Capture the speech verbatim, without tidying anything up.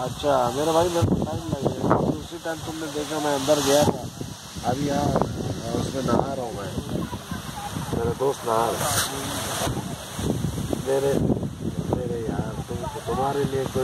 अच्छा मेरे भाई मेरे को टाइम लगेगा, उसी टाइम तुमने देखा मैं अंदर गया था, अभी यहाँ उसमें नहा रहा हूँ मैं, मेरा दोस्त नहा रहा है। मेरे मेरे यार तुम तुम्हारे लिए कोई